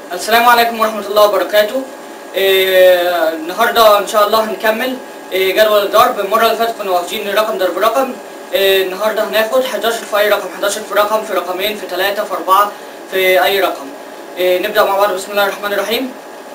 السلام عليكم ورحمة الله وبركاته. النهاردة إن شاء الله هنكمل جدول الضرب. المرة اللي فاتت كنا واخدين رقم ضرب رقم. النهاردة هناخد 11 في أي رقم، 11 في رقم، في رقمين، في 3، في 4، في أي رقم. نبدأ مع بعض. بسم الله الرحمن الرحيم.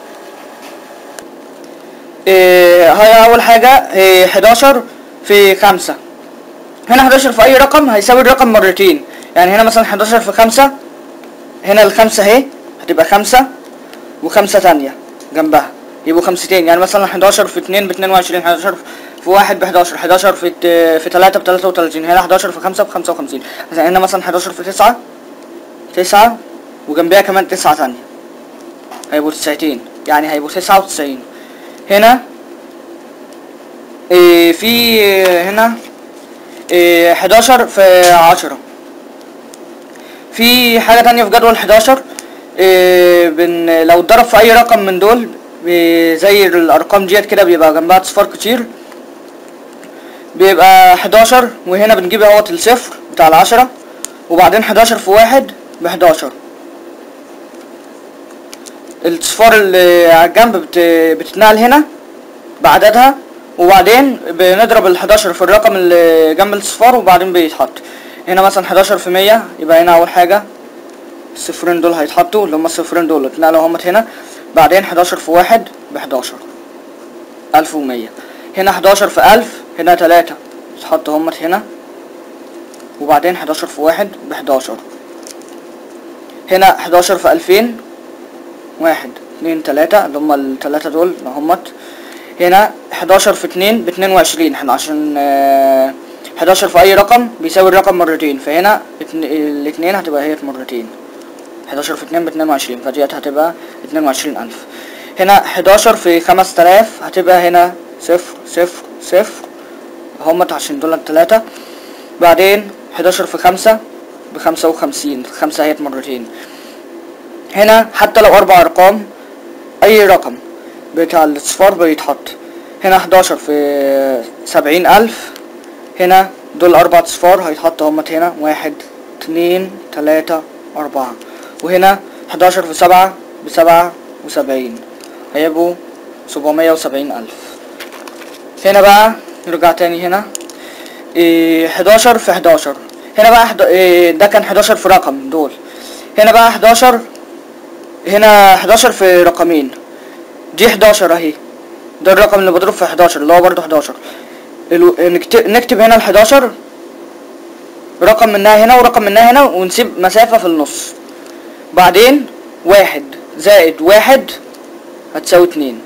هي أول حاجة 11 في 5. هنا 11 في أي رقم هيساوي الرقم مرتين، يعني هنا مثلا 11 في 5، هنا الخمسة اهي هتبقى 5 و5 تانية جنبها يبقوا 5 يعني مثلا 11 في 2 ب22، 11 في 1 ب11، 11 في 3 ب33، هنا 11 في 5 ب55. هنا مثلا 11 في 9 وجنبها كمان 9 تانية هيبقوا 90، يعني هيبقوا 99. هنا في هنا 11 في 10. في حاجة تانية في جدول 11، لو اتضرب في اي رقم من دول زي الارقام ديت كده بيبقى جنبها اصفار كتير، بيبقى 11 وهنا بنجيب اهوت الصفر بتاع ال10 وبعدين 11 في 1 ب11. الصفار اللي على الجنب بتتنقل هنا بعددها، وبعدين بنضرب ال11 في الرقم اللي جنب الصفار وبعدين بيتحط. هنا مثلا 11 في 100 يبقى هنا اول حاجة الصفرين دول هيتحطوا اللي هما الصفرين دول اتنقلوا همت هنا، بعدين 11 في 1 ب11 1100. هنا 11 في 1000 هنا 3 يتحطوا همت هنا، وبعدين 11 في 1 ب11. هنا 11 في 2000 1 2 3 اللي هما التلاتة دول همت. هنا 11 في 2 ب22، احنا عشان 11 في اي رقم بيساوي الرقم مرتين، فهنا الاتنين هتبقى هي مرتين. 11 في 2 ب22 فديت هتبقى 22000. هنا 11 في 5000 هتبقى هنا 0 0 0 همت عشان دول التلاتة. بعدين 11 في 5 ب55، 5 هي مرتين. هنا حتى لو 4 ارقام اي رقم بتاع الاصفار بيتحط. هنا 11 في 70000، هنا دول 4 اصفار هيتحطوا همت هنا 1 2 3 4. وهنا 11 في 7 ب77 هيبقوا 770000. هنا بقى نرجع تاني هنا 11 في 11. هنا بقى ده كان 11 في رقم دول. هنا بقى 11 هنا 11 في رقمين، دي 11 اهي، ده الرقم اللي بضرب في 11 اللي هو برضو 11. نكتب هنا ال11 رقم منها هنا ورقم منها هنا ونسيب مسافة في النص. بعدين 1 زائد 1 هتساوي 2.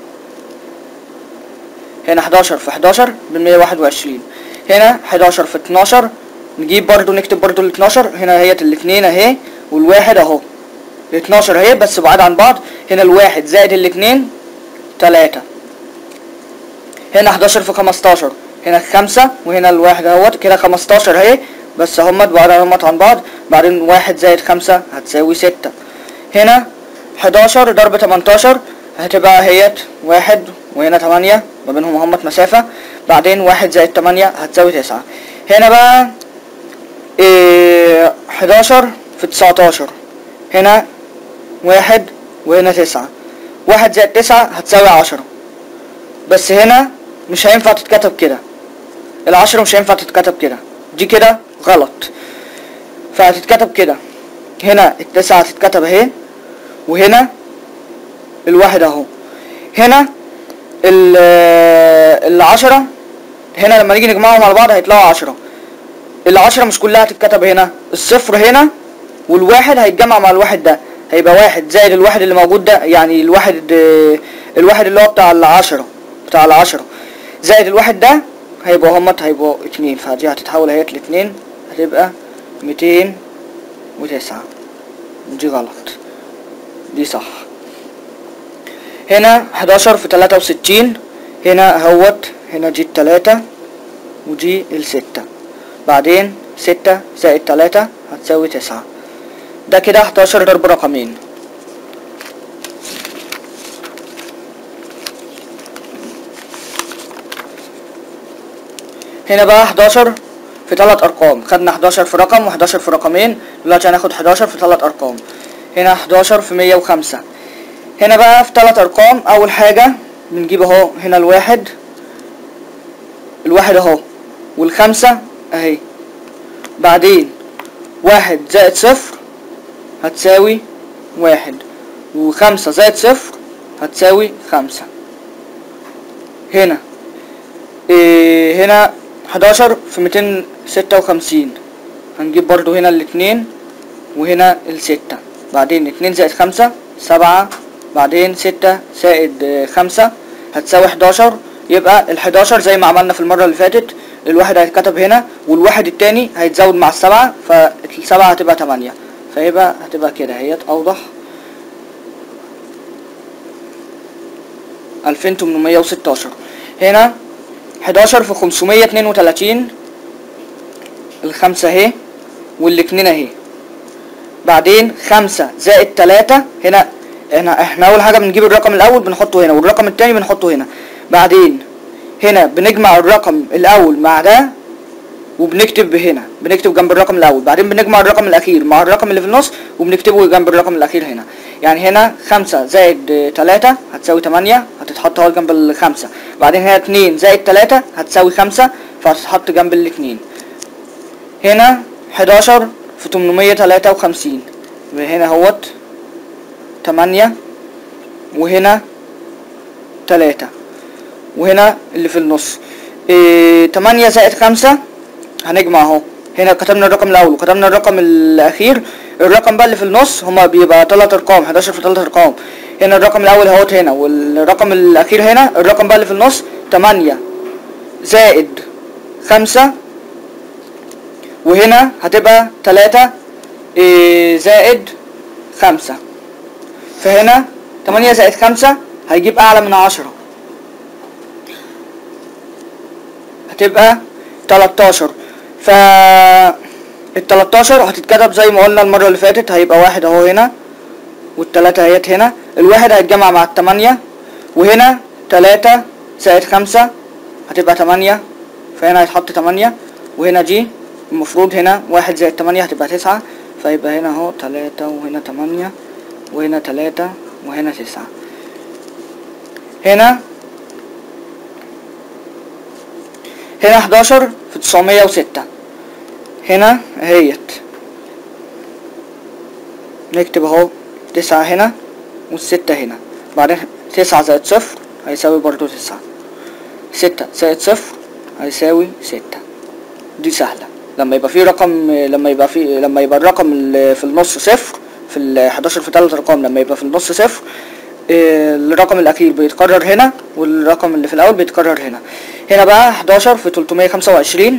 هنا 11 في 11 ب121. هنا 11 في 12 نجيب برضو نكتب برضو ال12. هنا هي الاتنين اهي والواحد اهو، ال12 اهي بس بعاد عن بعض. هنا الواحد زائد الاتنين 3. هنا 11 في 15 هنا 5 وهنا الواحد اهوت كده 15 اهي بس همت بعاد عن بعض. بعدين 1 زائد 5 هتساوي 6. هنا 11 ضرب 18 هتبقى اهيت 1 وهنا 8 ما بينهم همت مسافة. بعدين 1 زائد 8 هتساوي 9. هنا بقى 11 في 19 هنا 1 وهنا 9. 1 زائد 9 هتساوي 10، بس هنا مش هينفع تتكتب كده، ال10 مش هينفع تتكتب كده، دي كده غلط، فهتتكتب كده. هنا ال9 هتتكتب اهي وهنا الواحد اهو. هنا ال10 هنا لما نيجي نجمعهم على بعض هيطلعوا 10. ال10 مش كلها هتتكتب هنا، الصفر هنا والواحد هيتجمع مع الواحد ده هيبقى 1 زائد الواحد اللي موجود ده، يعني الواحد اللي هو بتاع ال10 زائد الواحد ده هيبقوا 2، فدي هتتحول اهي ل2 هتبقى 209. دي غلط، دي صح. هنا 11 في 63 هنا اهوت، هنا دي ال3 ودي ال6. بعدين 6 زائد 3 هتساوي 9. ده كده 11 ضرب رقمين. هنا بقى 11 في 3 ارقام. خدنا 11 في رقم و11 في رقمين، دلوقتي هناخد 11 في 3 ارقام. هنا 11 في 105. هنا بقى في 3 ارقام. اول حاجة بنجيب اهو هنا الواحد اهو والخمسة اهي. بعدين 1 زائد 0 هتساوي 1، و5 زائد 0 هتساوي 5. هنا هنا 11 في 256 هنجيب برضو هنا الاتنين وهنا الستة. بعدين 2 زائد 5 7، بعدين 6 زائد 5 هتساوي 11. يبقى ال11 زي ما عملنا في المرة اللي فاتت، الواحد هيتكتب هنا والواحد التاني هيتزود مع السبعة، فالسبعة هتبقى 8. فيبقى هتبقى كده اهيت اوضح. 2816. هنا 11 في 532 الخمسة اهي والاتنين اهي. بعدين 5 زائد 3 هنا احنا اول حاجة بنجيب الرقم الاول بنحطه هنا والرقم التاني بنحطه هنا. بعدين هنا بنجمع الرقم الاول مع ده وبنكتب هنا، بنكتب جنب الرقم الاول. بعدين بنجمع الرقم الاخير مع الرقم اللي في النص وبنكتبه جنب الرقم الاخير هنا. يعني هنا 5 زائد 3 هتساوي 8 هتتحط اهو جنب الخمسة. بعدين هنا 2 زائد 3 هتساوي 5 فهتتحط جنب الاتنين. هنا 11 في 853 هنا اهوت 8 وهنا 3 وهنا اللي في النص 8 زائد 5 هنجمع اهو. هنا كتبنا الرقم الاول وكتبنا الرقم الاخير. الرقم بقى اللي في النص هما بيبقى 3 ارقام، 11 في 3 ارقام. هنا الرقم الاول اهوت هنا والرقم الاخير هنا. الرقم بقى اللي في النص 8 زائد 5 وهنا هتبقى 3 زائد 5. فهنا 8 زائد 5 هيجيب اعلى من 10 هتبقى 13. ال 13 هتتكتب زي ما قلنا المرة اللي فاتت، هيبقى 1 اهو هنا والتلاتة اهيت هنا. الواحد هيتجمع مع ال8 وهنا 3 زائد 5 هتبقى 8 فهنا هيتحط 8. وهنا دي المفروض هنا 1 زائد 8 هتبقى 9 فيبقى هنا اهو 3 وهنا 8 وهنا 3 وهنا 9. هنا 11 في 906 هنا اهيت نكتب اهو 9 هنا والستة هنا. بعدين 9 زائد 0 هيساوي برضو 9. 6 زائد 0 هيساوي 6. دي سهلة. لما يبقى في رقم لما يبقى الرقم اللي في النص صفر في ال 11 في 3 ارقام لما يبقى في النص صفر الرقم الاخير بيتكرر هنا والرقم اللي في الاول بيتكرر هنا. هنا بقى 11 في 325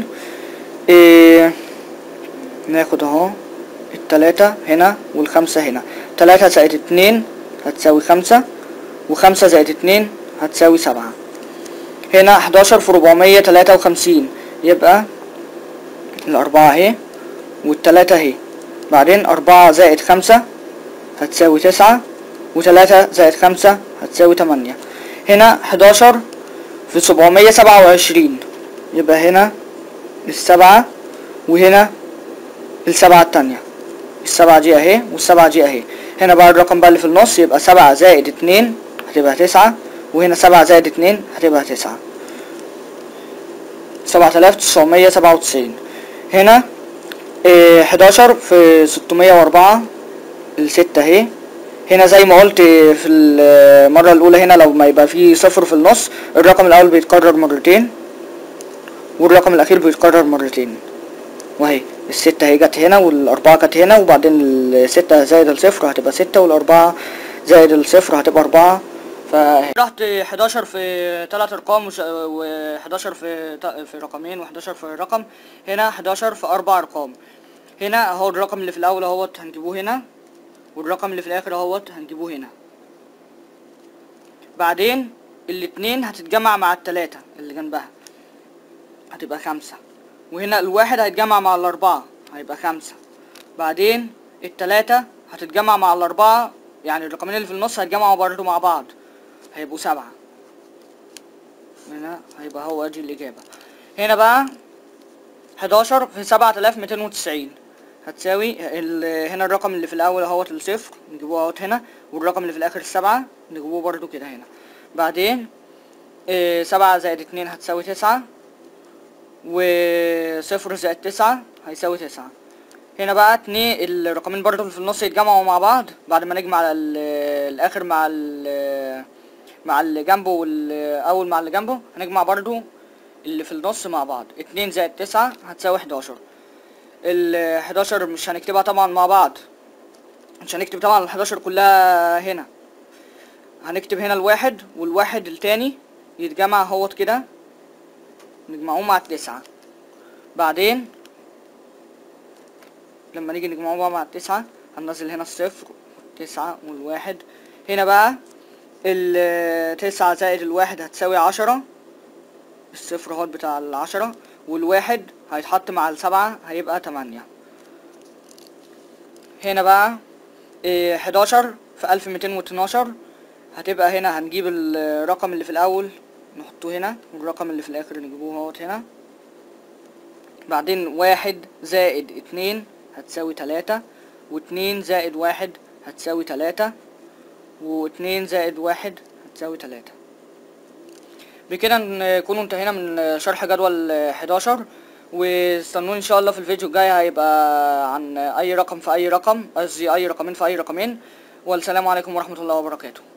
ناخد اهو التلاتة هنا والخمسة هنا. 3 زائد 2 هتساوي 5 و5 زائد 2 هتساوي 7. هنا 11 في 453 يبقى الأربعة اهي والتلاتة اهي. بعدين 4 زائد 5 هتساوي 9 و3 زائد 5 هتساوي 8. هنا 11 في 727 يبقى هنا السبعة وهنا السبعة التانية. السبعة دي اهي والسبعة دي اهي. هنا بقى الرقم بقى اللي في النص يبقى 7 زائد 2 هتبقى 9 وهنا 7 زائد 2 هتبقى 9. 7997. هنا 11 في 604 الستة اهي. هنا زي ما قلت في المرة الاولى هنا لو ما يبقى فيه صفر في النص الرقم الاول بيتكرر مرتين والرقم الاخير بيتكرر مرتين. وهي الستة اهي جت هنا والاربعة كانت هنا وبعدين الستة زائد الصفر هتبقى 6 والاربعة زائد الصفر هتبقى 4. رحت 11 في 3 ارقام و11 في رقمين و11 في رقم. هنا 11 في 4 ارقام. هنا اهو الرقم اللي في الاول اهوت هنجيبوه هنا والرقم اللي في الاخر اهوت هنجيبوه هنا. بعدين الاتنين هتتجمع مع التلاتة اللي جنبها هتبقى 5 وهنا الواحد هيتجمع مع الاربعة هيبقى 5. بعدين التلاتة هتتجمع مع الاربعة يعني الرقمين اللي في النص هيتجمعوا برضو مع بعض هيبقوا 7. هنا هيبقى هو دي الإجابة. هنا بقى 11 في 7290 هتساوي هنا الرقم اللي في الاول اهوت الصفر نجيبوه اهوت هنا، والرقم اللي في الاخر السبعة نجيبوه برضو كده هنا. بعدين 7 زائد 2 هتساوي 9، وصفر زائد 9 هيساوي 9. هنا بقى الرقمين برضو اللي في النص يتجمعوا مع بعض بعد ما نجمع الاخر مع اللي جنبه، والاول مع اللي جنبه هنجمع برضو اللي في النص مع بعض. 2 زائد 9 هتساوي 11. ال 11 مش هنكتبها طبعا مع بعض، مش هنكتب طبعا ال 11 كلها هنا، هنكتب هنا الواحد والواحد التاني يتجمع اهوت كده، نجمعوه مع 9. بعدين لما نيجي نجمعوه بقى مع 9 هننزل هنا الصفر 9 والواحد. هنا بقى 9 زائد الواحد هتساوي 10، الصفر اهوت بتاع 10، والواحد هيتحط مع 7 هيبقى 8. هنا بقى 11 في 1212 هتبقى هنا هنجيب الرقم اللي في الاول نحطه هنا، والرقم اللي في الاخر نجيبوه اهوت هنا. بعدين 1 زائد 2 هتساوي 3، و2 زائد 1 هتساوي 3، و2 زائد 1 هتساوي 3. بكده نكون انتهينا من شرح جدول 11، واستنوني ان شاء الله في الفيديو الجاي هيبقى عن اي رقم في اي رقم، قصدي اي رقمين في اي رقمين. والسلام عليكم ورحمة الله وبركاته.